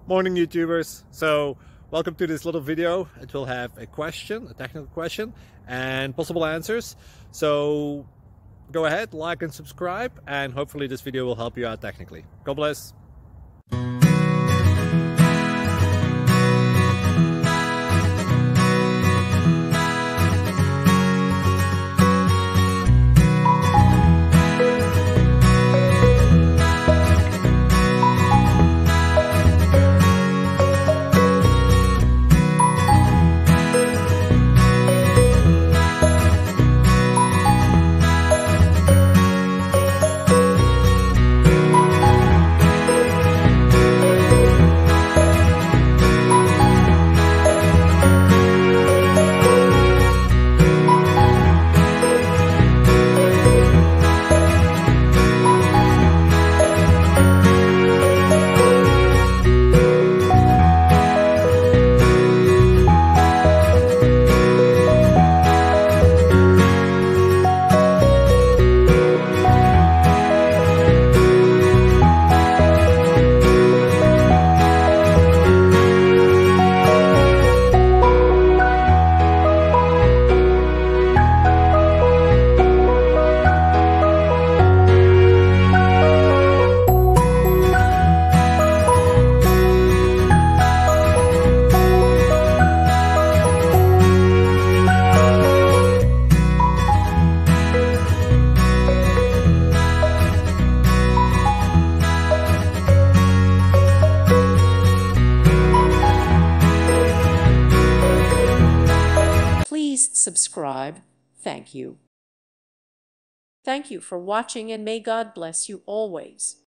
Morning YouTubers. So welcome to this little video. It will have a question, a technical question, and possible answers. So go ahead, like and subscribe, and hopefully this video will help you out technically. God bless. Please subscribe. Thank you. Thank you for watching, and may God bless you always.